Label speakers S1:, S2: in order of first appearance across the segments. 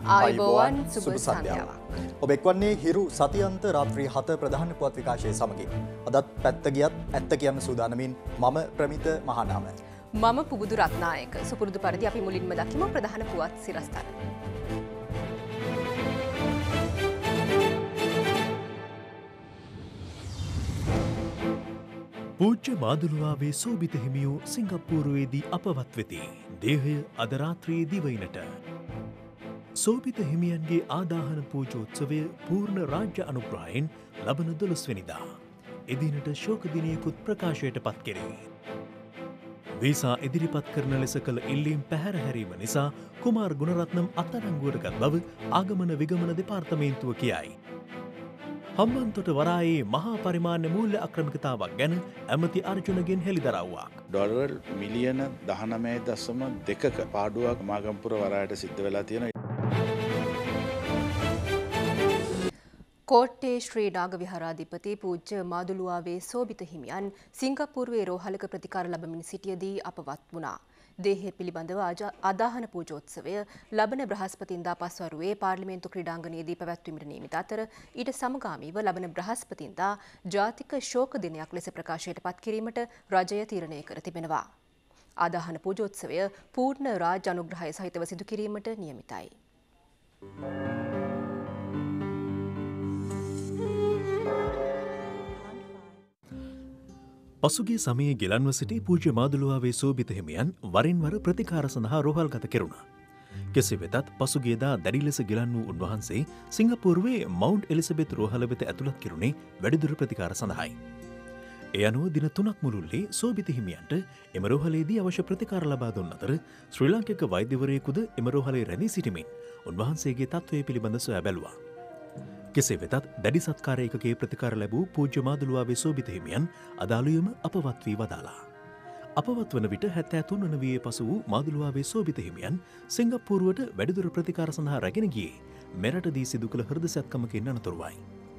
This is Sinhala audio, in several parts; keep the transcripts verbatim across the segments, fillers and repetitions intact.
S1: ආයුබෝවන් සුබ සන්ධ්‍යාවක්. ඔබ එක්වන්නේ හිරු සතියන්ත රාත්‍රී හත ප්‍රධාන පුවත් විකාශය සමගින්. අදත් පැත්ත ගියත් ඇත්ත කියන්න සූදානමින් මම ප්‍රමිත මහානාම.
S2: මම පුබුදු රත්නායක. සුපුරුදු පරිදි අපි මුලින්ම දකිමු ප්‍රධාන පුවත් සිරස්තල.
S3: පූජ්‍ය මාදුළුවාවේ සෝබිත හිමියෝ සිංගප්පූරුවේදී අපවත් වෙති. දේහය අද රාත්‍රියේ දිවයිනට. සෝබිත හිමියන්ගේ ආදාහන පූජෝත්සවය පූර්ණ රාජ්‍ය අනුග්‍රහයෙන් ලබන දොළොස්වැනිදා. එදිනට ශෝක දිනයකුත් ප්‍රකාශයට පත් කෙරේ. වීසා ඉදිරිපත් කරන ලෙස කළ ඉල්ලීම් පැහැර හැරීම නිසා කුමාර් ගුණරත්නම් අත්අඩංගුවට ගත් බව ආගමන විගමන දෙපාර්තමේන්තුව කියයි. හම්බන්තොට වරායේ මහා පරිමාණ්‍ය මූල්‍ය අක්‍රමිකතාවක් ගැන ඇමති අර්ජුනගෙන් හෙළිදරව්වක්.
S4: ඩොලර් මිලියන දහනවය දශම දෙකක පාඩුවක් මාගම්පුර වරායට සිද්ධ වෙලා තියෙනවා.
S2: කෝට්ටේ ශ්‍රී නාග විහාරාධිපති පූජ්‍ය මාදුළුවාවේ සෝබිත හිමියන් සිංගප්පූරුවේ රෝහලක ප්‍රතිකාර ලබමින් සිටියදී අපවත් වුණා. දේහය පිළිබඳව ආදාහන පූජෝත්සවය ලබන බ්‍රහස්පතින්දා පස්වරුවේ පාර්ලිමේන්තු ක්‍රීඩාංගණයේදී පැවැත්වීමට නියමිත අතර ඊට සමගාමීව ලබන බ්‍රහස්පතින්දා ජාතික ශෝක දිනයක් ලෙස ප්‍රකාශයට පත් කිරීමට රජය තීරණය කර තිබෙනවා. ආදාහන පූජෝත්සවය පූර්ණ රාජ්‍ය අනුග්‍රහය සහිතව සිදු කිරීමට නියමිතයි.
S3: පසුගිය සමයේ ගෙලන්ව සිටි පූජ්‍ය මාදුළුවාවේ සෝබිත හිමියන් වරින් වර ප්‍රතිකාර සඳහා රෝහල්ගත කෙරුණා. කෙසේ වෙතත් පසුගියදා දැඩි ලෙස ගෙලන් වූ උන්වහන්සේ සිංගප්පූරුවේ මවුන්ට් එලිසබෙත් රෝහල වෙත ඇතුළත් කෙරුණේ වැඩිදුර ප්‍රතිකාර සඳහායි. ඒ අනුව දින තුනක් මුළුල්ලේ සෝබිත හිමියන්ට එම රෝහලේදී අවශ්‍ය ප්‍රතිකාර ලබා දුන් අතර ශ්‍රී ලාංකික වෛද්‍යවරයෙකුද එම රෝහලේ රැඳී සිටිමින් උන්වහන්සේගේ තත්ත්වය පිළිබඳ සොයා බැලුවා. කෙසේ වෙතත් දැඩි සත්කාර ඒකකයේ ප්‍රතිකාර ලැබූ පූජ්‍ය මාදුළුවාවේ සෝබිත හිමියන් අද අලුයම අපවත් වී වදාලා. අපවත් වන විට හැත්තෑ තුන් වන වියේ පසු වූ මාදුළුවාවේ සෝබිත හිමියන් සිංගප්පූරුවට වැඩිදුර ප්‍රතිකාර සඳහා රැගෙන ගියේ මෙරටදී සිදු කළ හෘද සැත්කමකින් අනතුරුවයි.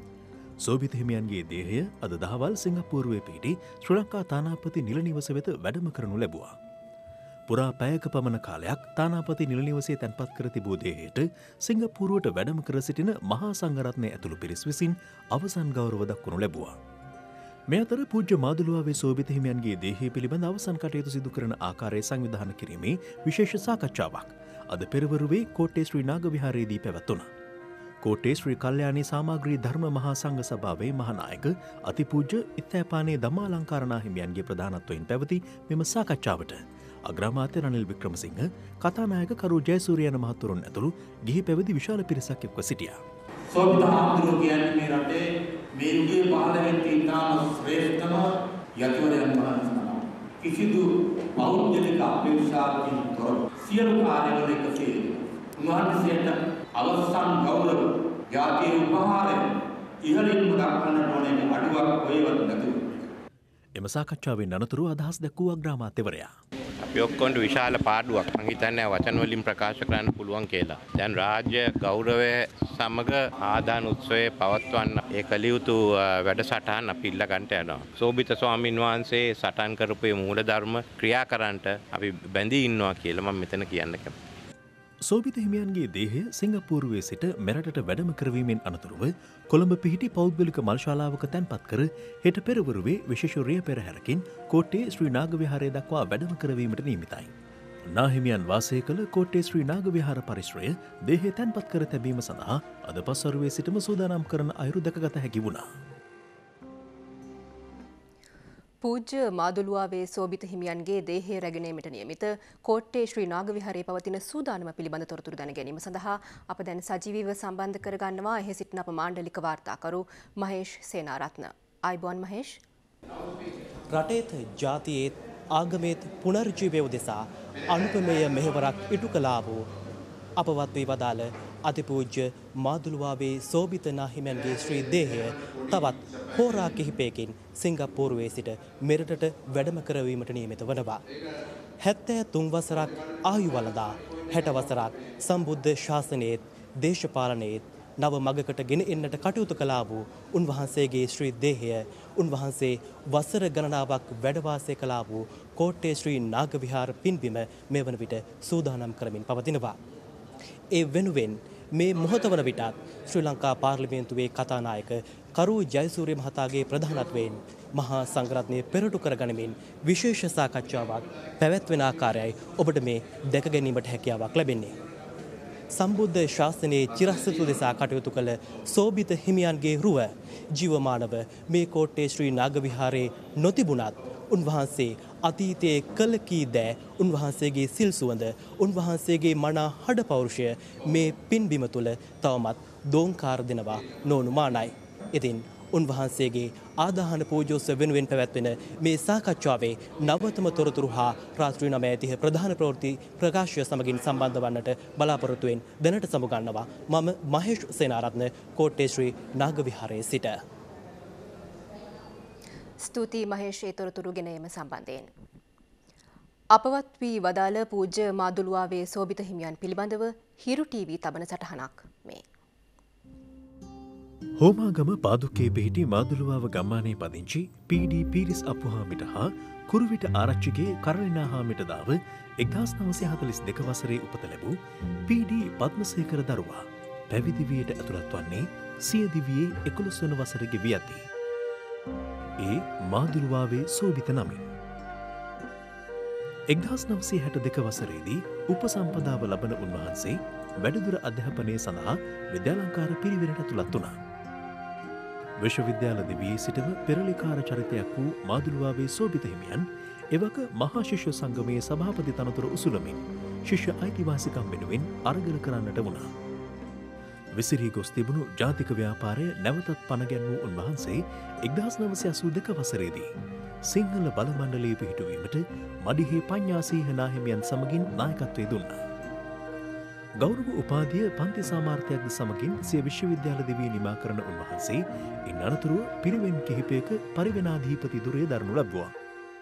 S3: සෝබිත හිමියන්ගේ දේහය අද දහවල් සිංගප්පූරුවේ පිහිටි ශ්‍රී ලංකා තානාපති නිල නිවස වෙත වැඩම කරනු ලැබුවා. පුරා පැයක පමණ කාලයක් තානාපති නිල නිවසේ තැන්පත් කර තිබූ දේහයට සිංගප්පූරුවට වැඩම කර සිටින මහා සංඝරත්නය ඇතුළු පිරිස් විසින් අවසන් ගෞරව දක්වනු ලැබුවා. මේ අතර පූජ්‍ය මාදුළුවාවේ සෝබිත හිමියන්ගේ දේහය පිළිබඳ අවසන් කටයුතු සිදු කරන ආකාරය සංවිධානය කිරීමේ විශේෂ සාකච්ඡාවක් අද පෙරවරුවේ කෝට්ටේ ශ්‍රී නාග විහාරයේදී පැවැත්වුණා. කෝට්ටේ ශ්‍රී කල්යාණී සාමග්‍රී ධර්ම මහා සංඝ සභාවේ මහානායක අතිපූජ්‍ය ඉත්තෑපානේ ධම්මාලංකාරනා හිමියන්ගේ ප්‍රධානත්වයෙන් පැවති මෙම සාකච්ඡාවට අග්‍රාමාත්‍ය රනිල් වික්‍රමසිංහ, කතානායක කරු ජයසූරියන මහතුරුන් ඇතුළු ගිහි පැවිදි විශාල පිරිසක් එක්ව සිටියා.
S5: සෝබිත හාමුදුරුවෝ කියන්නේ මේ රටේ මේ යුගයේ පහළ වෙච්ච ඉතාම ශ්‍රේෂ්ඨම යතිවරයන් වහන්සේ තමයි. කිසිදු පෞද්ගලික අපේක්ෂාවකින් තොරව සියලු කාර්යවල එකසේ උන්වහන්සේට අවසන් ගෞරව ජාතිය උපහාරය ඉහළින්ම දක්වන්නට ඕනේ අඩුවක් කොහෙවත් නැතුව.
S3: එම සාකච්ඡාවෙන් අනතුරු අදහස් දැක්වූ අග්‍රාමාත්‍යවරයා.
S6: අපි ඔක්කොන්ට විශාල පාඩුවක් මම හිතන්නේ වචන වලින් ප්‍රකාශ කරන්න පුළුවන් කියලා. දැන් රාජ්‍ය ගෞරවය සමග ආදාන උත්සවය පවත්වන්න ඒ කලියුතු වැඩසටහන අපි ඉල්ල ගන්නට යනවා. සෝබිත ස්වාමීන් වහන්සේ සටන් කරපු මූල ධර්ම ක්‍රියා කරන්නට අපි බැඳී ඉන්නවා කියලා මම මෙතන කියන්න කැමතියි.
S3: සෝබිත හිමියන්ගේ දේහය සිංගප්පූරුවේ සිට මෙරටට වැඩම කරවීමෙන් අනතුරුව කොළඹ පිහිටි පෞද්ගලික මල්ශාලාවක තැන්පත් කර හෙට පෙරවරුවේ විශේෂ රිය පෙරහැරකින් කෝට්ටේ ශ්‍රී නාග විහාරය දක්වා වැඩම කරවීමට නියමිතයි. නාහිමියන් වාසය කළ කෝට්ටේ ශ්‍රී නාග විහාර පරිශ්‍රය දේහය තැන්පත් කර තැබීම සඳහා අද පස්වරුවේ සිටම සූදානම් කරන අයුරු දැකගත හැකි වුණා.
S2: පූජ්‍ය මාදුළුවාවේ සෝබිත හිමියන්ගේ දේහය රැගෙනීමට නියමිත කෝට්ටේ ශ්‍රී නාග විහාරයේ පවතින සූදානම පිළිබඳ තොරතුරු දැන ගැනීම සඳහා අප දැන් සජීවීව සම්බන්ධ කරගන්නවා එහි සිටින අප මාණ්ඩලික වාර්තාකරු මහේෂ් සේනාරත්න. ආයිබෝන් මහේෂ්.
S7: රටේත් ජාතියේත් ආගමේත් පුනර්ජීවය උදෙසා අනුපමේය මෙහෙවරක් ඉටු කළා වූ අපවත් වී වදාළ අතිපූජ්‍ය මාදුළුවාවේ සෝබිත නාහිමියන්ගේ ශ්‍රී දේහය තවත් හෝරා කිහිපයකින් සිංගප්පූරුවේ සිට මෙරටට වැඩම කරවීමට නියමිත වනවා. හැත්තෑ තුන් වසරක් ආයු වළඳා හැට වසරක් සම්බුද්ධ ශාසනයේත් දේශපාලනයේත් නව මගකට ගෙන එන්නට කටයුතු කළා වූ උන්වහන්සේගේ ශ්‍රී දේහය උන්වහන්සේ වසර ගණනාවක් වැඩ වාසය කළා වූ කෝට්ටේ ශ්‍රී නාග විහාර පින්බිම මෙවන විට සූදානම් කරමින් පවතිනවා. ඒ වෙනුවෙන් මේ මොහොත වන විටත් ශ්‍රී ලංකා පාර්ලිමේන්තුවේ කතානායක කරු ජයසූරිය මහතාගේ ප්‍රධානත්වයෙන් මහා සංඝරත්නය පෙරටු කරගනිමින් විශේෂ සාකච්ඡාවක් පැවැත්වෙන ආකාරයයි ඔබට මේ දැක ගැනීමට හැකියාවක් ලැබෙන්නේ. සම්බුද්ධ ශාසනයේ චිරස්ථිත දෙසා කටයුතු කළ සෝබිත හිමියන්ගේ රුව ජීවමානව මේ කෝට්ටේ ශ්‍රී නාගවිහාරයේ නොතිබුණත් උන්වහන්සේ අතීතයේ කළ කී දෑ උන්වහන්සේගේ සිල් සුවඳ උන්වහන්සේගේ මනා හඩ පෞරුෂය මේ පින්බිම තුළ තවමත් දෝංකාර දෙනවා නොඅනුමානයි. ඉතින් උන්වහන්සේගේ ආදාහන පූජෝත්සව වෙනුවෙන් පැවැත්වෙන මේ සාකච්ඡාවේ නවතම තොරතුරු හා රාත්‍රී නවය තිහ ප්‍රධාන ප්‍රවෘත්ති ප්‍රකාශය සමගින් සම්බන්ධ වන්නට බලාපොරොත්තු වෙන දැනට සමුගන්නවා මම මහේෂ් සේනාරත්න කෝට්ටේ ශ්‍රී නාගවිහාරයේ සිට.
S2: ස්තුතියි මහේෂ් ඒ තොරතුරු ගෙන ඒම සම්බන්ධයෙන්. අපවත් වී වදාළ පූජ්‍ය මාදුළුවාවේ සෝබිත හිමියන් පිළිබඳව හිරු ටීවී තබන සටහනක් මේ.
S3: හෝමාගම පාදුකේ පිහිටි මාදුළුවාව ගම්මානයේ පදිංචි පී.ඩී. පීරිස් අප්පුහාමිට හා කුරුවිට ආරච්චිගේ කරලිනා හාමිට දාව එක්දාස් නවසිය හතළිස් දෙක වසරේ උපත ලැබූ පී.ඩී. පද්මසේකර දරුවා පැවිදි වියට ඇතුළත් වන්නේ සිය දිවියේ එකොළොස් වන වසර ගෙවී ඇති. ඒ මාදුළුවාවේ සෝබිත නමින්. එක්දාස් නවසිය හැට දෙක වසරේදී උපසම්පදාව ලබන උන්වහන්සේ වැඩිදුර අධ්‍යාපනය සඳහා විද්‍යාලංකාර පිරිවෙනට ඇතුළත් වුණා. විශ්වවිද්‍යාල දිවියේ සිටම පෙරලිකාර චරිතයක් වූ මාදුළුවාවේ සෝබිත හිමියන් එවක මහා ශිෂ්‍ය සංගමයේ සභාපති තනතුර උසුලමින් ශිෂ්‍ය අයිතිවාසිකම් වෙනුවෙන් අරගල කරන්නට වුණා. විසිරී ගොස් තිබුණු ජාතික ව්‍යාපාරය නැවතත් පනගැන්වූ උන්වහන්සේ එක්දාස් නවසිය අසූ දෙක වසරේදී සිංහල බල මණ්ඩලයේ පිහිටුවීමට මඩිහේ පඤ්ඤාසීහ නාහිමියන් සමගින් නායකත්වය දුන්නා. ගෞරව උපාධිය පන්ති සාමාර්ථයක්ද සමගින් සිය විශ්වවිද්‍යාල දිවිය නිමා කරන උන්වහන්සේ ඉන් අනතුරුව පිරිවෙන් කිහිපයක පරිවෙනාධීපති දුරේ දරනු ලැබුවා.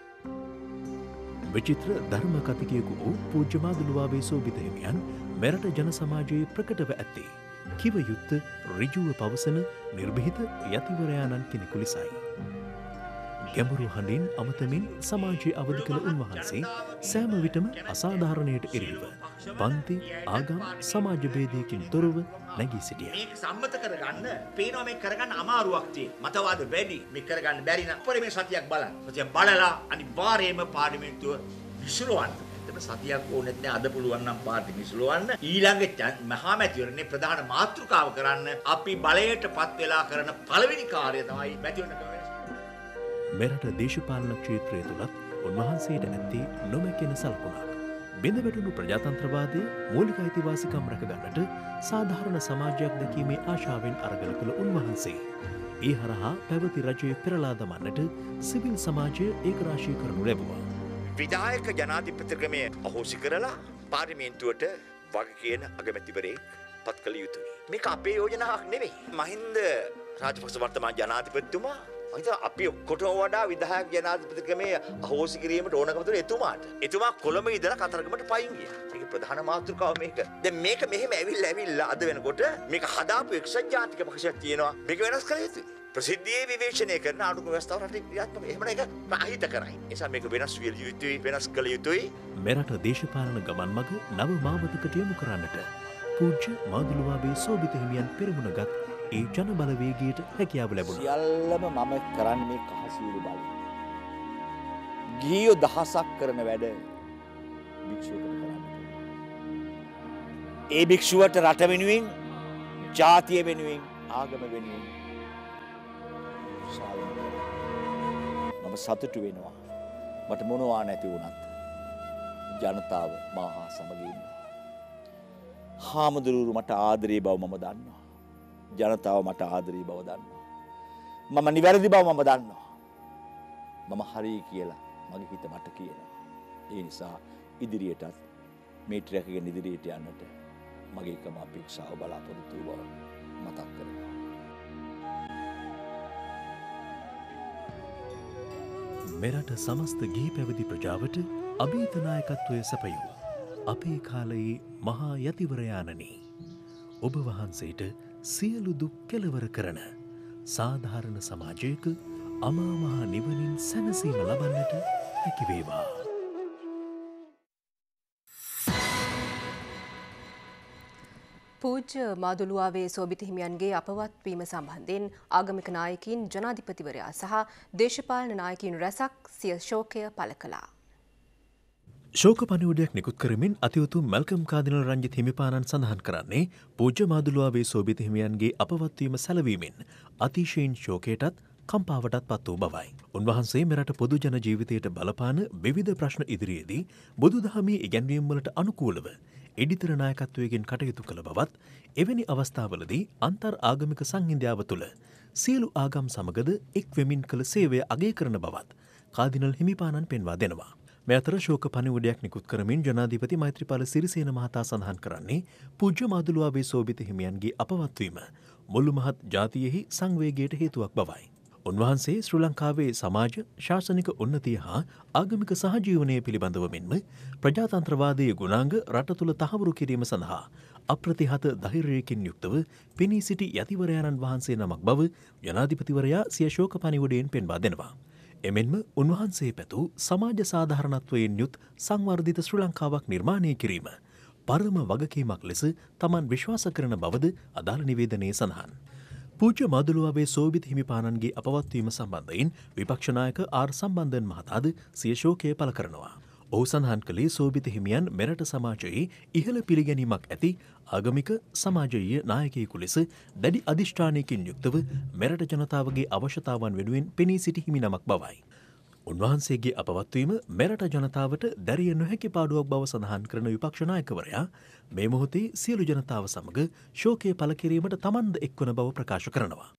S3: විචිත්‍ර ධර්ම කතිකයෙකු වූ පූජ්‍ය මාදුළුවාවේ සෝබිත හිමියන් මෙරට ජන සමාජයේ ප්‍රකටව ඇත්තේ කිව යුත්ත ඍජුව පවසන නිර්භීත යතිවරයාණන් කෙනෙකු ලෙසයි. ගැඹුරු හඬින් අමතමින් සමාජයේ අවදි කළ උන්වහන්සේ සෑම විටම අසාධාරණයට එරෙහිව පන්ති ආගම් සමාජ භේදයකින් තොරව නැගී සිටියා.
S8: මේක සම්මත කරගන්න පේනවා මේක කරගන්න අමාරුවක් තියෙන. මතවාද වැඩි මේක කරගන්න බැරි නම් අපරේ මේ සතියක් බලන්න. සතියක් බලලා අනිවාර්යයෙන්ම පාර්ලිමේන්තුව විසුරුවන්න. එතන සතියක් ඕනෙත් නෑ අද පුළුවන් නම් පාර්ලි විසුරුවන්න. ඊළඟ මහා මැතිවරණේ ප්‍රධාන මාතෘකාව කරන්න අපි බලයටපත් වෙලා කරන පළවෙනි කාර්යය තමයි මැතිවරණ
S3: මෙරට දේශපාලන ක්ෂේත්‍රය තුළත් උන්වහන්සේට ඇත්තේ නොමැකෙන සලකුණක්. බිඳ වැටුණු ප්‍රජාතන්ත්‍රවාදය මූලික අයිතිවාසිකම් රැකගන්නට සාධාරණ සමාජයක් දැකීමේ ආශාවෙන් අරගල කළ උන්වහන්සේ ඒ හරහා පැවති රජය පෙරලා දමන්නට සිවිල් සමාජය ඒකරාශී කරනු ලැබුවා.
S8: විධායක ජනාධිපතිකමේ අහෝසි කරලා පාර්ලිමේන්තුවට වග කියන අගමැතිවරයෙක් පත් කළ යුතුයි. මේක අපේ යෝජනාවක් නෙවෙයි. මහින්ද රාජපක්ෂ වර්තමාන ජනාධිපතිතුමා අපි ඔක්කොටම වඩා විධායක ජනාධිපතිකමේ අහෝසි කිරීමට ඕනකම තුන එතුමාට. එතුමා කොළඹ ඉඳලා කතරගමට පයින් ගියා. ඒක ප්‍රධාන මාතෘකාව මේක. දැන් මේක මෙහෙම ඇවිල්ලා ඇවිල්ලා අද වෙනකොට මේක හදාපු එක්සත් ජාතික පක්ෂයක් තියෙනවා. මේක වෙනස් කළ යුතුයි. ප්‍රසිද්ධියේ විවේචනය කරන ආණ්ඩුක ව්‍යවස්ථාව රටේ ක්‍රියාත්මක. එහෙම නේද? අහිත කරයි. ඒ නිසා මේක වෙනස් විය යුතුයි, වෙනස් කළ යුතුයි.
S3: මෙරට දේශපාලන ගමන් මඟ නව මාවතකට යොමු කරන්නට පූජ්‍ය මාදුළුවාවේ සෝබිත හිමියන් පෙරමුණගත් ඒ ජන බලවේගයට හැකියාව ලැබුණා.
S9: සියල්ලම මම කරන්නේ මේ කහසියලු බලය. ගිහියෝ දහසක් කරන වැඩ භික්ෂුවකට කරන්න. ඒ භික්ෂුවට රට වෙනුවෙන්, ජාතිය වෙනුවෙන්, ආගම වෙනුවෙන් සාධන කරනවා. මම සතුටු වෙනවා. මට මොනවා නැති වුණත් ජනතාව මහා සමගින්. හාමුදුරුවෝ මට ආදරේ බව මම දන්නවා. ජනතාව මට ආදරී බව දන්නවා. මම නිවැරදි බව මම දන්නවා. මම හරි කියලා මගේ හිත මට කියනවා. ඒ නිසා ඉදිරියටත් මේ ට්‍රැකගෙන ඉදිරියට යන්නට මගේ එකම අපේක්ෂාව බලාපොරොත්තු බව මතක් කරනවා.
S3: මෙරට සමස්ත ගිහි පැවිදි ප්‍රජාවට අභීත නායකත්වය සැපයූ අපේ කාලයේ මහා යතිවරයාණනි, ඔබ වහන්සේට සියලු දුක් කෙලවර කරන සාධාරණ සමාජයක අමා මහ නිවනින් සැනසීම ලබන්නට හැකි වේවා.
S2: පූජ්‍ය මාදුළුවාවේ සෝබිත හිමියන්ගේ අපවත් වීම සම්බන්ධයෙන් ආගමික නායකයින් ජනාධිපතිවරයා සහ දේශපාලන නායකයින් රැසක් සිය ශෝකය පළ කළා.
S3: ශෝක පණිවුඩයක් නිකුත් කරමින් අතිඋතුම් මැල්කම් කාදිනල් රංජිත් හිමිපාණන් සඳහන් කරන්නේ පූජ්‍ය මාදුළුවාවේ සෝබිත හිමියන්ගේ අපවත් වීම සැලවීමෙන් අතිශයින් ශෝකයටත් කම්පාවටත් පත් වූ බවයි. උන්වහන්සේ මෙරට පොදු ජන ජීවිතයට බලපාන විවිධ ප්‍රශ්න ඉදිරියේදී බුදුදහමේ ඉගැන්වීම් වලට අනුකූලව එඩිතර නායකත්වයෙන් කටයුතු කළ බවත් එවැනි අවස්ථාවලදී අන්තර් ආගමික සංහිඳියාව තුළ සියලු ආගම් සමගද එක් වෙමින් කළ සේවය අගය කරන බවත් කාදිනල් හිමිපාණන් පෙන්වා දෙනවා. මේ අතර ශෝක පණිවුඩයක් නිකුත් කරමින් ජනාධිපති මෛත්‍රීපාල සිරිසේන මහතා සඳහන් කරන්නේ පූජ්‍ය මාදුළුවාවේ සෝබිත හිමියන්ගේ අපවත්වීම මුළු මහත් ජාතියෙහි සංවේගයට හේතුවක් බවයි. උන්වහන්සේ ශ්‍රී ලංකාවේ සමාජ ශාසනික උන්නතිය හා ආගමික සහජීවනය පිළිබඳව මෙන්ම ප්‍රජාතන්ත්‍රවාදයේ ගුණාංග රට තුළ තහවුරු කිරීම සඳහා අප්‍රතිහත ධෛර්යයකින් යුක්තව පෙනී සිටි යතිවරයාණන් වහන්සේ නමක් බව ජනාධිපතිවරයා සිය ශෝක පණිවුඩයෙන් පෙන්වා දෙනවා. එමෙන්ම උන්වහන්සේ පැතූ සමාජ සාධාරණත්වයෙන් යුත් සංවර්ධිත ශ්‍රී ලංකාවක් නිර්මාණය කිරීම පරම වගකීමක් ලෙස තමන් විශ්වාස කරන බවද අදාළ නිවේදනයේ සඳහන්. පූජ්‍ය මාදුළුවාවේ සෝබිත හිමිපාණන්ගේ අපවත්වීම සම්බන්ධයෙන් විපක්ෂ නායක ආර් සම්බන්ධන් මහතාද සිය ශෝකය පළ කරනවා. ඔහු සඳහන් කළේ සෝබිත හිමියන් මෙරට සමාජයේ ඉහළ පිළිගැනීමක් ඇති ආගමික සමාජීය නායකයෙකු ලෙස දැඩි අධිෂ්ඨානයකින් යුක්තව මෙරට ජනතාවගේ අවශ්‍යතාවන් වෙනුවෙන් පෙනී සිටි හිමි නමක් බවයි. උන්වහන්සේගේ අපවත්වීම මෙරට ජනතාවට දැරිය නොහැකි පාඩුවක් බව සඳහන් කරන විපක්ෂ නායකවරයා මේ මොහොතේ සියලු ජනතාව සමග ශෝකය පළ කිරීමට තමන්ද එක්වන බව ප්‍රකාශ කරනවා.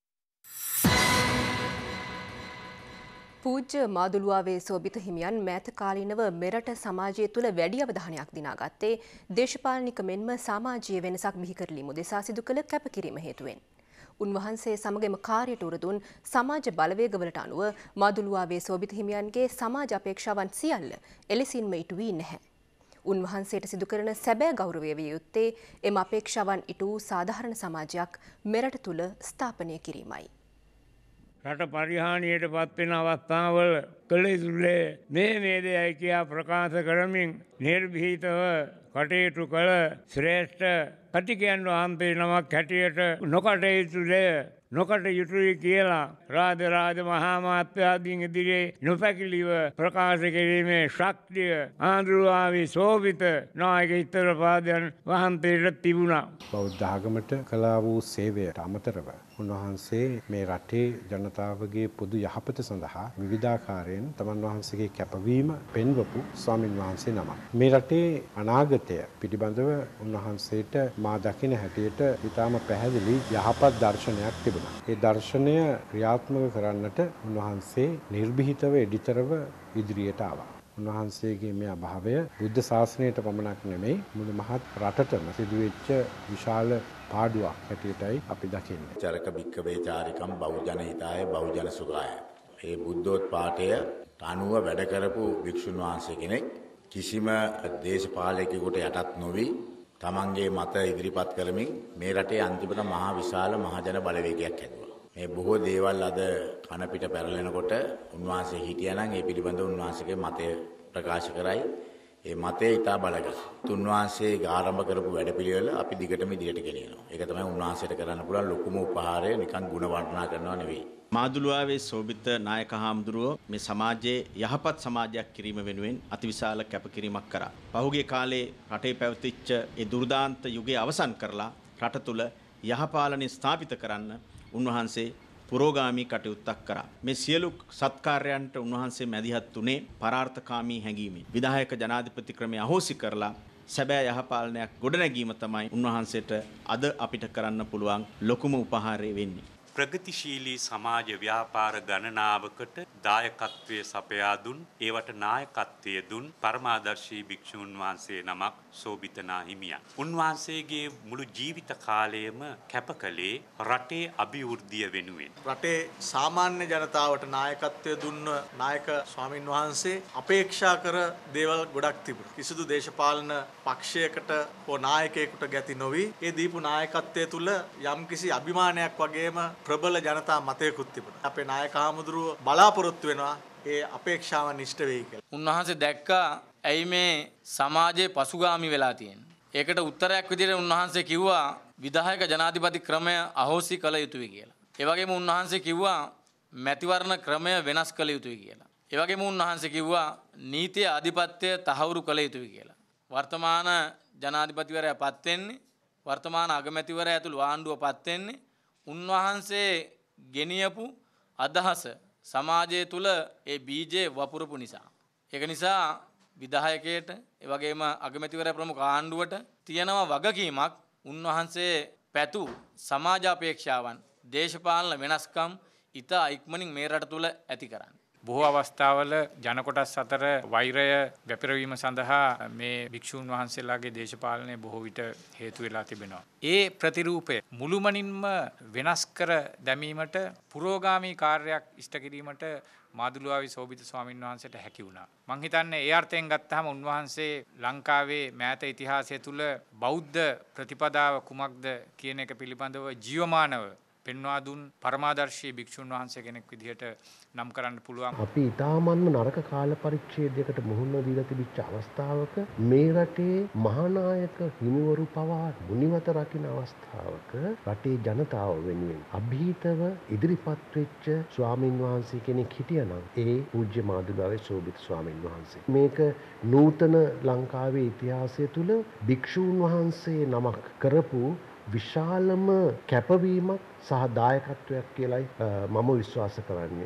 S2: පූජ්‍ය මාදුළුවාවේ සෝබිත හිමියන් මෑත කාලීනව මෙරට සමාජය තුළ වැඩි අවධානයක් දිනාගත්තේ දේශපාලනික මෙන්ම සමාජීය වෙනසක් බිහි කරලීම උදෙසා සිදු කළ කැපකිරීම හේතුවෙන්. උන්වහන්සේ සමගම කාර්යයට උරදුන් සමාජ බලවේගවලට අනුව මාදුළුවාවේ සෝබිත හිමියන්ගේ සමාජ අපේක්ෂාවන් සියල්ල එලෙසින්ම ඉටු වී නැහැ. උන්වහන්සේට සිදු කරන සැබෑ ගෞරවය විය යුත්තේ එම අපේක්ෂාවන් ඉටු වූ සාධාරණ සමාජයක් මෙරට තුළ ස්ථාපනය කිරීමයි.
S10: රට පරිහානියට පත්වෙන අවස්ථාවල කළ යුතුලේ මේ මේ දෙයයි කියා ප්‍රකාශ කරමින් නිර්භීතව කටයුතු කළ ශ්‍රේෂ්ඨ කටිකයන් වහන්සේ නමක් හැටියට නොකටයුතු දෙය නොකට යුතුයි කියලා රාජරාජ මහා මාත්‍යාදීන් ඉදිරියේ නොපැකිලිව ප්‍රකාශ කිරීමේ ශක්තිය ආඳුරුවාවේ සෝබිත නායක ඉතරපාදයන් වහන්සේට තිබුණා.
S11: බෞද්ධ ආගමට කළා වූ සේවයට අමතරව උන්වහන්සේ මේ රටේ ජනතාවගේ පොදු යහපත සඳහා විවිධාකාරයෙන් තමන් වහන්සේගේ කැපවීම පෙන්වපු ස්වාමින් වහන්සේ නමක්. මේ රටේ අනාගතය පිළිබඳව උන්වහන්සේට මා දකින හැටියට ඉතාම පැහැදිලි යහපත් දර්ශනයක් තිබුණා. ඒ දර්ශනය ක්‍රියාත්මක කරන්නට උන්වහන්සේ නිර්භීතව එඩිතරව ඉදිරියට ආවා. උන්වහන්සේගේ මේ අභාවය බුද්ධ ශාසනයට පමණක් නෙමෙයි මුළු මහත් රටටම සිදුවෙච්ච විශාල පාඩුවක් හැටියටයි අපි දකින්නේ.
S12: චරක භික්කවේ චාරිකම් බහුජන හිතාය බහුජන සුඛාය. මේ බුද්ධෝත්පාදය අනුව වැඩ කරපු භික්ෂුන් වහන්සේ කෙනෙක් කිසිම දේශපාලකයෙකුට යටත් නොවි තමන්ගේ මත ඉදිරිපත් කරමින් මේ රටේ අන්තිමට මහා විශාල මහජන බලවේගයක් හැදුවා. මේ බොහෝ දේවල් අද කන පිට පැරලෙනකොට උන්වහන්සේ හිටියානම් ඒ පිළිබඳව උන්වහන්සේගේ මතය ප්‍රකාශ කරයි. ඒ මතය ඉතා බලගත්. උන්වහන්සේ ආරම්භ කරපු වැඩපිළිවෙල අපි දිගටම ඉදිරියට ගෙනියනවා. ඒක තමයි උන්වහන්සේට කරන්න පුළුවන් ලොකුම උපහාරය, නිකන් ಗುಣ වර්ණනා කරනවා නෙවෙයි.
S13: මාදුළුවාවේ සෝබිත නායක හාමුදුරුවෝ මේ සමාජයේ යහපත් සමාජයක් කිරීම වෙනුවෙන් අතිවිශාල කැපකිරීමක් කරා. පහුගිය කාලේ රටේ පැවතිච්ච ඒ දුර්දාන්ත යුගය අවසන් කරලා රට තුල යහපාලනය ස්ථාපිත කරන්න උන්වහන්සේ පුරෝගාමී කටයුත්තක් කරා. මේ සියලු සත්කාරයන්ට උන්වහන්සේ මැදිහත් උනේ පරාර්ථකාමී හැඟීමෙන්. විධායක ජනාධිපති ක්‍රමය අහෝසි කරලා සැබෑ යහපාලනයක් ගොඩනැගීම තමයි උන්වහන්සේට අද අපිට කරන්න පුළුවන් ලොකුම උපහාරය වෙන්නේ.
S14: ප්‍රගතිශීලී සමාජ ව්‍යාපාර ගණනාවකට දායකත්වයේ සපයා දුන් ඒවට නායකත්වයේ දුන් පරමාදර්ශී භික්ෂුන් වහන්සේ නමක් සෝබිතනා හිමියන්. උන්වහන්සේගේ මුළු ජීවිත කාලයම කැප කළේ රටේ අභිවෘද්ධිය වෙනුවෙන්.
S15: රටේ සාමාන්‍ය ජනතාවට නායකත්වය දුන්න නායක ස්වාමින් වහන්සේ අපේක්ෂා කර දේවල් ගොඩක් තිබුණා. කිසිදු දේශපාලන පක්ෂයකට හෝ නායකයෙකුට ගැති නොවි ඒ දීපු නායකත්වය තුල යම්කිසි අභිමානයක් වගේම ප්‍රබල ජනතා මතයකුත් තිබුණා. අපේ නායක හාමුදුරුව බලාපොරොත්තු වෙනවා ඒ අපේක්ෂාවන් ඉෂ්ට වෙයි කියලා.
S16: උන්වහන්සේ දැක්කා ඇයි මේ සමාජයේ පසුගාමි වෙලා තියෙන්නේ. ඒකට උත්තරයක් විදිහට උන්වහන්සේ කිව්වා විධායක ජනාධිපති ක්‍රමය අහෝසි කළ යුතුයි කියලා. ඒ වගේම උන්වහන්සේ කිව්වා මැතිවරණ ක්‍රමය වෙනස් කළ යුතුයි කියලා. ඒ වගේම උන්වහන්සේ කිව්වා නීතිය ආධිපත්‍ය තහවුරු කළ යුතුයි කියලා. වර්තමාන ජනාධිපතිවරයා පත් වෙන්නේ වර්තමාන අගමැතිවරයා ඇතුළු ආණ්ඩුව පත් වෙන්නේ උන්වහන්සේ ගෙනියපු අදහස සමාජය තුළ ඒ බීජේ වපුරපු නිසා. ඒක නිසා විධායකයට ඒ වගේම අගමැතිවරයා ප්‍රමුඛ ආණ්ඩුවට තියෙනවා වගකීමක් උන්වහන්සේ පැතු සමාජ අපේක්ෂාවන් දේශපාලන වෙනස්කම් ඉතා ඉක්මනින් මේ රට තුළ ඇති කරන්න.
S17: බොහෝ අවස්ථාවල ජන කොටස් අතර වෛරය වැපිරවීම සඳහා මේ භික්ෂූන් වහන්සේලාගේ දේශපාලනය බොහෝ විට හේතු වෙලා තිබෙනවා. ඒ ප්‍රතිරූපය මුළුමනින්ම වෙනස් කර දැමීමට පුරෝගාමී කාර්යයක් ඉෂ්ට කිරීමට මාදුළුවාවේ සෝබිත ස්වාමීන් වහන්සේට හැකි වුණා. මං හිතන්නේ ඒ අර්ථයෙන් ගත්තාම උන්වහන්සේ ලංකාවේ මෑත ඉතිහාසය තුළ බෞද්ධ ප්‍රතිපදාව කුමක්ද කියන එක පිළිබඳව ජීවමානව පෙන්වා දුන් පරමාදර්ශී භික්ෂුන් වහන්සේ කෙනෙක් විදිහට නම් කරන්න පුළුවන්.
S18: අපි ඊටාමන්ම නරක කාල පරිච්ඡේදයකට මුහුණ දීලා තිබිච්ච අවස්ථාවක මේ රටේ මහානායක හිමිවරු පවා මුනිවත රකින්න අවස්ථාවක රටේ ජනතාව වෙනුවෙන් අභීතව ඉදිරිපත් වෙච්ච ස්වාමින් වහන්සේ කෙනෙක් හිටියනම් ඒ පූජ්‍ය මාදුළුවාවේ සෝබිත ස්වාමින් වහන්සේ. මේක නූතන ලංකාවේ ඉතිහාසය තුල භික්ෂූන් වහන්සේ නමක් කරපු විශාලම කැපවීමක් සහ දායකත්වයක් කියලයි මම විශ්වාස කරන්නේ.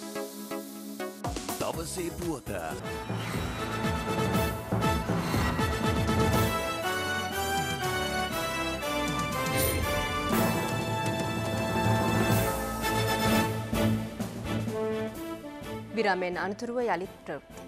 S19: දවසේ පුවත
S2: විරාමෙන් අනතුරුව යළිත් ප්‍රවෘත්ති.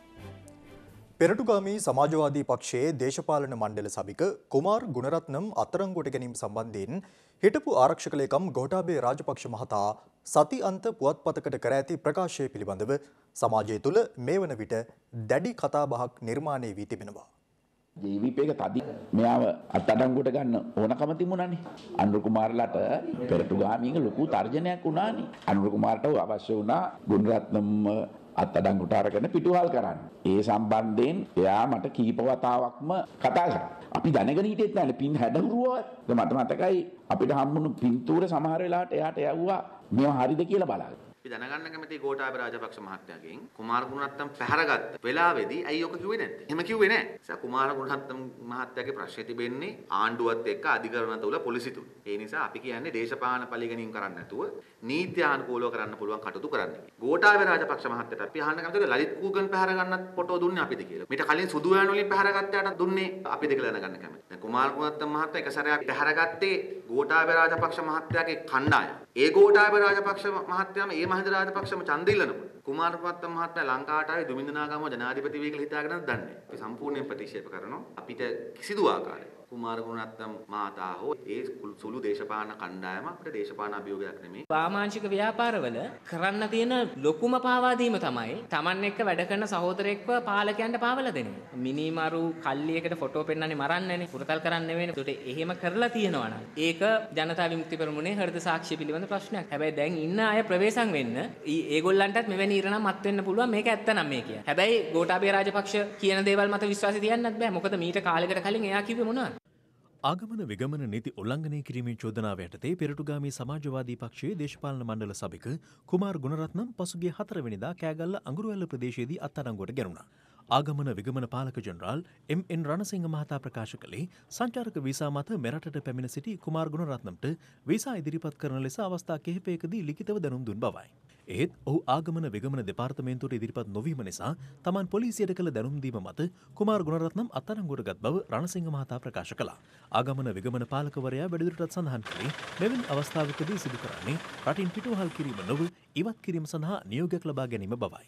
S1: පෙරටුගාමී සමාජවාදී පක්ෂයේ දේශපාලන මණ්ඩල සභික කුමාර් ගුණරත්නම් අත්අඩංගුවට ගැනීම සම්බන්ධයෙන් හිටපු ආරක්ෂක ලේකම් ගෝඨාභය රාජපක්ෂ මහතා සති අන්ත පුවත්පතකට කර ඇති ප්‍රකාශය පිළිබඳව සමාජය තුළ මේ වන විට දැඩි කතාබහක් නිර්මාණය වී තිබෙනවා.
S20: ජීවිපේක තදි මෙයාව අත්අඩංගුවට ගන්න ඕනකම තිබුණානේ. අනුර කුමාරලාට පෙරටුගාමීන්ගේ ලොකු තර්ජනයක් වුණානේ. අනුර කුමාරට අවශ්‍ය වුණා ගුණරත්නම් අත්අඩංගුවට අරගෙන පිටුවහල් කරන්න. ඒ සම්බන්ධයෙන් එයා මට කීප වතාවක්ම කතා කරා. අපි දැනගෙන හිටියෙත් නැහැ පින් හැඩහුරුවක්. මට මතකයි අපිට හම්බුණු පින්තූර සමහර වෙලාවට එයාට යවුවා මේවා හරිද කියලා බලන්න.
S21: අපි දැනගන්න කැමති ගෝඨාභය රාජපක්ෂ මහත්තයාගෙන් කුමාර ගුණරත්නම් පැහැරගත්ත වෙලාවේදී ඇයි ඔක කිව්වේ නැත්තේ? එහෙම කිව්වේ නැහැ. ඒ කුමාර ගුණරත්නම් මහත්තයාගේ ප්‍රශ්නේ තිබෙන්නේ ආණ්ඩුවත් එක්ක අධිකරණ තුල පොලිසි තුල. ඒ නිසා අපි කියන්නේ දේශපාලන පරිගණීම් කරන්නේ නැතුව නීත්‍යානුකූලව කරන්න පුළුවන් කටයුතු කරන්න. ගෝඨාභය රාජපක්ෂ මහත්තයාට අපි අහන්න කැමතිද ලලිත් කූගන් පැහැර ගන්නත් ෆොටෝ දුන්නේ අපිද කියලා. මීට කලින් සුදු වෑන් වලින් පැහැරගත්තට දුන්නේ අපිද කියලා දැනගන්න කැමතියි. දැන් කුමාර ගුණරත්නම් මහත්තයා එක සැරයක් පැහැරගත්තේ ගෝඨාභය රාජපක්ෂ මහත්තයාගේ කණ්ඩායම. ඒ ගෝඨාභය රාජපක්ෂ මහත්තයාම ඒ මහින්ද රාජපක්ෂම ඡන්ද ඉල්ලනකොට කුමාර ගුණරත්නම් මහත්මයා ලංකාවට ආවේ දුමින්දනාගම ජනාධිපති වෙයි කියලා හිතාගෙනද දන්නේ. අපි සම්පූර්ණයෙන් ප්‍රතික්ෂේප කරනවා. අපිට කිසිදු ආකාරයක කුමාර ගුණරත්නම් මහතා හෝ ඒ සුළු දේශපාලන කණ්ඩායම අපිට දේශපාලන අභියෝගයක් නෙමෙයි.
S22: වාමාංශික ව්‍යාපාරවල කරන්න තියෙන ලොකුම පාවාදීම තමයි Taman එක්ක වැඩ කරන සහෝදරයෙක්ව පාලකයන්ට පාවලා දෙන්නේ. මිනිමරු කල්ලියකට ෆොටෝ පෙන්නන්නේ මරන්නනේ. පුරතල් කරන්න නෙවෙයි. ඒකට එහෙම කරලා තියෙනවා නම් ඒක ජනතා විමුක්ති පෙරමුණේ හෘද සාක්ෂිය පිළිබඳ ප්‍රශ්නයක්. හැබැයි දැන් ඉන්න අය ප්‍රවේශම් වෙන්න ඒගොල්ලන්ටත් මෙවැනි ඉරණම් අත් වෙන්න පුළුවන්. මේක ඇත්ත නම් මේ කිය. හැබැයි ගෝඨාභය රාජපක්ෂ කියන දේවල් මත විශ්වාසය තියන්නත් බෑ. මොකද මීට කාලයකට කලින් එයා කිව්වේ මොනවද?
S3: ආගමන විගමන නීති උල්ලංඝනය කිරීමේ චෝදනාව යටතේ පෙරටුගාමී සමාජවාදී පක්ෂයේ දේශපාලන මණ්ඩල සභික කුමාර් ගුණරත්නම් පසුගිය හතරවෙනිදා කෑගල්ල අඟුරුවැල්ල ප්‍රදේශයේදී අත්අඩංගුවට ගැනුණා. ආගමන විගමන පාලක ජනරාල් එම් එන් රණසිංහ මහතා ප්‍රකාශ කළේ සංචාරක වීසා මත මෙරටට පැමිණ සිටි කුමාර් ගුණරත්නම්ට වීසා ඉදිරිපත් කරන ලෙස අවස්ථා කිහිපයකදී ලිඛිතව දැනුම් දුන් බවයි. එහෙත් ඔහු ආගමන විගමන දෙපාර්තමේන්තුවට ඉදිරිපත් නොවීම නිසා තමන් පොලිසියට කළ දැනුම් දීම මත කුමාර් ගුණරත්නම් අත්අඩංගුවට ගත් බව රණසිංහ මහතා ප්‍රකාශ කළා. ආගමන විගමන පාලකවරයා වැඩිදුරටත් සඳහන් කළේ මෙවැනි අවස්ථාවකදී සිදු කරන්නේ රටින් පිටුවහල් කිරීම නොව ඉවත් කිරීම සඳහා නියෝගයක් ලබා ගැනීම බවයි.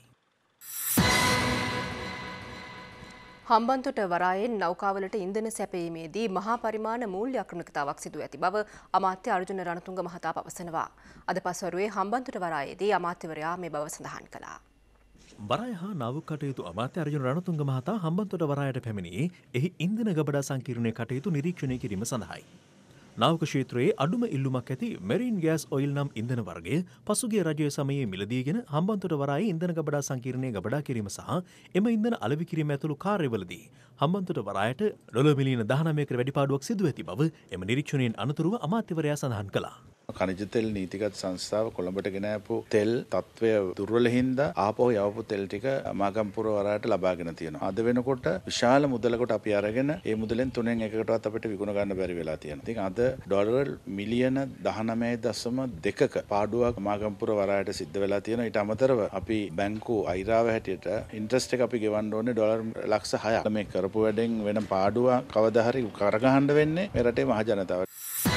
S2: හම්බන්තොට වරායෙන් නෞකාවලට ඉන්ධන සැපයීමේදී මහා පරිමාණ මූල්‍ය අක්‍රමිකතාවක් සිදු ඇති බව අමාත්‍ය අර්ජුන රණතුංග මහතා පවසනවා. අද පස්වරුවේ හම්බන්තොට වරායේදී අමාත්‍යවරයා මේ බව සඳහන් කළා.
S3: වරාය හා නාවික කටයුතු අමාත්‍ය අර්ජුන රණතුංග මහතා හම්බන්තොට වරායට පැමිණියේ එහි ඉන්ධන ගබඩා සංකීර්ණයේ කටයුතු නිරීක්ෂණය කිරීම සඳහායි. නාවක ක්ෂේත්‍රයේ අඩුම ඉල්ලුමක් ඇති මෙරින් ගෑස් ඔයිල් නම් ඉන්ධන වර්ගය පසුගිය රජය සමයේ මිලදීගෙන හම්බන්තොට වරායේ ඉන්ධන ගබඩා සංකීර්ණය ගබඩා කිරීම සහ එම ඉන්ධන අලෙවි කිරීම ඇතුළු කාර්යවලදී හම්බන්තොට වරායට ඩොලර් මිලියන දහනවයකට වැඩි පාඩුවක් සිදු ඇති බව එම නිරීක්ෂණයෙන් අනතුරුව අමාත්‍යවරයා සඳහන් කළා.
S4: खनिज तेल नीतिगत संस्थाव කොළඹට ගෙන ආපු තෙල් තත්වය දුර්වල හින්දා ආපහු යවපු තෙල් ටික මාගම්පුර වරායට ලබාගෙන තියෙනවා. අද වෙනකොට විශාල මුදලකට අපි අරගෙන ඒ මුදලෙන් තුනෙන් එකකටවත් අපිට විකුණ ගන්න බැරි වෙලා තියෙනවා. ඉතින් අද ඩොලර් මිලියන දහනවය දශම දෙකක පාඩුවක් මාගම්පුර වරායට සිද්ධ වෙලා තියෙනවා. ඊට අමතරව අපි බැංකු අයිරාව හැටියට ඉන්ට්‍රස්ට් එක අපි ගෙවන්න ඕනේ ඩොලර් ලක්ෂ හයක්. මේ කරපු වැඩෙන් වෙන පාඩුව කවදා හරි කරගහන්න වෙන්නේ මේ රටේ මහ ජනතාවට.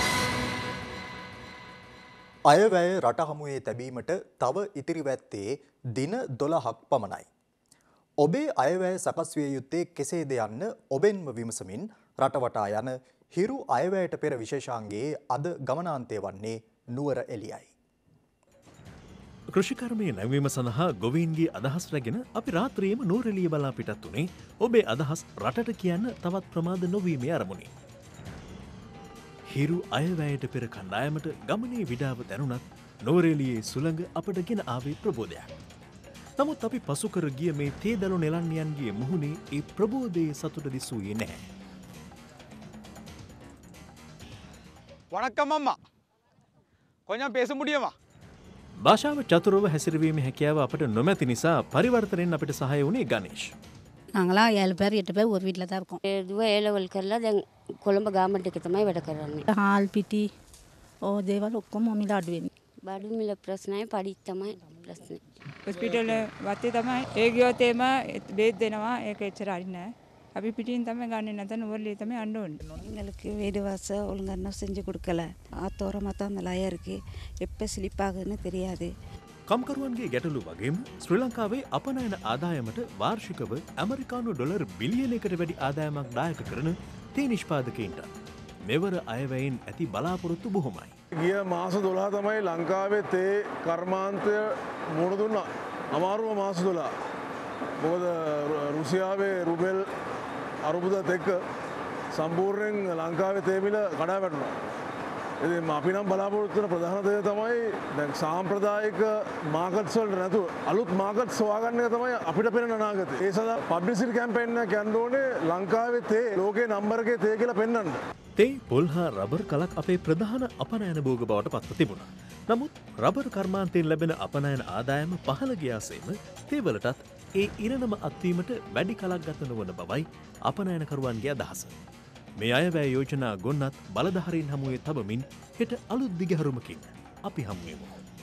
S1: අයවැය රට හමුවේ තැබීමට තව ඉතිරිව ඇත්තේ දින දොළහක් පමණයි. ඔබේ අයවැය සකස් විය යුත්තේ කෙසේද යන්න ඔබෙන්ම විමසමින් රට වටා යන හිරු අයවැයට පෙර විශේෂාංගයේ අද ගමනාන්තය වන්නේ නුවර එළියයි.
S3: කෘෂිකර්මයේ නැවීම සඳහා ගොවීන්ගේ අදහස් රැගෙන අපි රාත්‍රියේම නුවර එළිය බලා පිටත් වුණේ ඔබේ අදහස් රටට කියන්න තවත් ප්‍රමාද නොවීමේ අරමුණින්. හිරු අයවැයට පෙර කණ්ඩායමට ගමනේ විඩාව දැනුණත් නුවරඑළියේ සුළඟ අපට ගෙන ආවේ ප්‍රබෝධයක්. නමුත් අපි පසුකර ගිය මේ තේදළු නෙලන්නියන්ගේ මුහුණේ ඒ ප්‍රබෝධයේ සතුට දිසුවේ නැහැ.
S19: වණක්කම් අම්මා. කොഞ്ഞம் பேச முடியுமா?
S3: භාෂාව චතුරව හැසිරවීමේ හැකියාව අපට නොමැති නිසා පරිවර්තනයෙන් අපිට සහාය වුණේ ගණේෂ්.
S23: நாங்களா ஏழு பேர் எட்டு பேர் ஒரு வீட்டில் தான் இருக்கோம். දුව ඒ ලෙවල් කරලා දැන් කොළඹ ගාමන්ට් එකේ තමයි වැඩ කරන්නේ. හාල් පිටි ඕ දේවල් ඔක්කොම මිල අඩු වෙන්නේ. බඩු මිල ප්‍රශ්නයි පඩි තමයි ප්‍රශ්නේ.
S24: හොස්පිටල් වත්තේ තමයි ඒ ගියොත් එම බේත් දෙනවා ඒක එච්චර හරි නෑ. අපි පිටින් තමයි ගන්නේ නැත්නම් නුවරලේ තමයි යන්න ඕනේ.
S25: எங்களுக்கு வீடு வாசல் ஒழுங்கா செஞ்சு கொடுக்கல ஆத்தோரமாக தான் அந்த லாயருக்கு எப்போ ஸ்லிப் ஆகுதுன்னு தெரியாது.
S3: කම්කරුවන්ගේ ගැටලු වගේම ශ්‍රී ලංකාවේ අපනයන ආදායමට වාර්ෂිකව ඇමරිකානු ඩොලර් බිලියනයකට වැඩි ආදායමක් දායක කරන තේ නිෂ්පාදකයින්ට මෙවර අයවැයෙන් ඇති බලාපොරොත්තු බොහොමයි.
S26: ගිය මාස දොළහ තමයි ලංකාවේ තේ කර්මාන්තය මුණ දුන්නා. අමාරුම මාස දොළහ. මොකද රුසියාවේ රුබෙල් අරුබුදත් එක්ක සම්පූර්ණයෙන් ලංකාවේ තේ මිල කඩා වැටුණා. ඉතින් අපි නම් බලාපොරොත්තු වෙන ප්‍රධාන දේ තමයි දැන් සාම්ප්‍රදායික මාකට්ස් වලට නැතුව අලුත් මාකට්ස් හොයාගන්න එක තමයි අපිට පෙනෙන අනාගතය. ඒ සඳහා පබ්ලිසිටි කැම්පේන් එකක් යන්න ඕනේ ලංකාවේ තේ ලෝකේ නම්බර් එකේ තේ කියලා පෙන්වන්න.
S3: තේ පොල් හා රබර් කලක් අපේ ප්‍රධාන අපනයන භෝග බවට පත්ව තිබුණා. නමුත් රබර් කර්මාන්තයෙන් ලැබෙන අපනයන ආදායම පහළ ගියාසේම තේවලටත් ඒ ඉරණම අත්වීමට වැඩි කලක් ගත නොවන බවයි අපනයනකරුවන්ගේ අදහස. මේ අයවැය යෝජනා ගොන්නත් බලධාරීන් හමුවේ තබමින් හෙට අලුත් දිගහැරුමකින් අපි හමුවෙමු.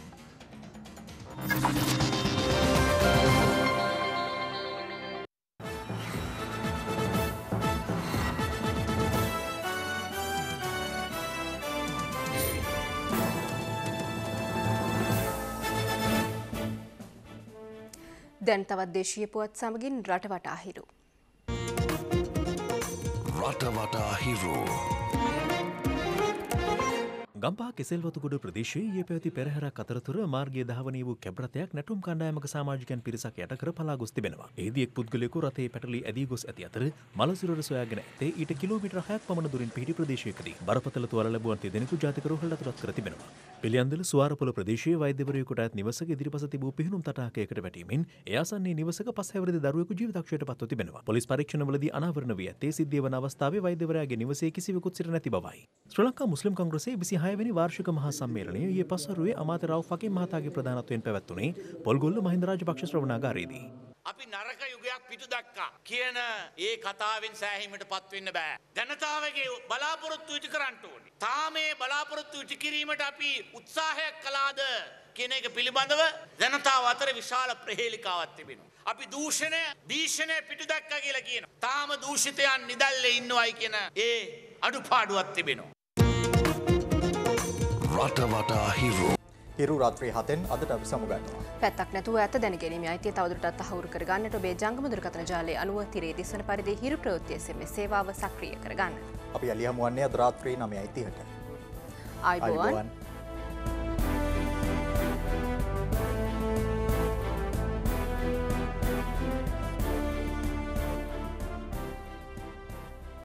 S2: දැන් තවත් දේශීය පුවත් සමගින් රටවටා හිරු.
S3: රටවටා හිරු. ගම්පහ කෙසෙල්වතුගොඩ ප්‍රදේශයේ ඊයේ පැවති පෙරහැරක් අතරතුර මාර්ගයේ දහවනී වූ කැබ් රථයක් නැටුම් කණ්ඩායමක සමාජිකයන් පිරිසක් යට කර පලා ගොස් තිබෙනවා. එහිදී එක් පුද්ගලයෙකු රථයේ පැටලී ඇදී ගොස් ඇති අතර මලසිරුර සොයාගෙන ඇත්තේ ඊට කිලෝමීටර් හයක් පමණ දුරින් පිහිටි ප්‍රදේශයකදී. බරපතල තුවාල ලැබුවන් තිදෙනෙකු ජාතික රෝහලට ඇතුළත් කර තිබෙනවා. පිළියන්දල සුවාරපොළ ප්‍රදේශයේ වෛද්‍යවරයෙකුට අයත් නිවසක ඉදිරිපස තිබූ පිහිනුම් තටාකයකට වැටීමෙන් ඒ ආසන්නයේ නිවසක පස් හැවිරිදි දරුවෙකු ජීවිතක්ෂයට පත්ව තිබෙනවා. පොලිස් පරීක්ෂණවලදී අනාවරණ වී ඇත්තේ සිද්ධිය වන අවස්ථාවේ වෛද්‍යවරයාගේ නිවසේ කිසිවෙකුත් සිට නැති බවයි. ශ්‍රී ලංකා මුස්ලිම් කොංග්‍රසයේ විසිහය වෙනි වාර්ෂික මහා සම්මේලනය ඊයේ පස්වරුවේ අමාත්‍ය රවුෆ් ෆකීම් මහතාගේ ප්‍රධානත්වයෙන් පැවැත්වුණේ පොල්ගොල්ල මහින්ද රාජපක්ෂ ශ්‍රවණාගාරයේදී.
S27: අපි නරක යුගයක් පිටු දක්කා කියන ඒ කතාවෙන් සෑහීමට පත් වෙන්න බෑ. ජනතාවගේ බලාපොරොත්තු ඉටු කරන්න ඕනේ. තාමේ බලාපොරොත්තු ඉටු කිරීමට අපි උත්සාහයක් කළාද කියන එක පිළිබඳව ජනතාව අතර විශාල ප්‍රහේලිකාවක් තිබෙනවා. අපි දූෂණය, භීෂණය පිටු දක්කා කියලා කියනවා. තාම දූෂිතයන් නිදල්ලේ ඉන්නවයි කියන ඒ අඩුපාඩුවක් තිබෙනවා.
S1: රටවටා හිරු. හිරු රාත්‍රී හතෙන් අදට අපි සමුගන්නවා.
S2: පැත්තක් නැතුව ඇත දැනගැනීමේ අයිතිය තවදුරටත් තහවුරු කරගන්නට ඔබේ ජංගම දුරකථන ජාලයේ අනුව තිරේ දිස්වන පරිදි හිරු ප්‍රවෘත්ති එස් එම් එස් සේවාව සක්‍රිය කරගන්න.
S1: අපි එළිය හමු වන්නේ අද රාත්‍රී නවයයි තිහට.
S2: ආයුබෝවන්.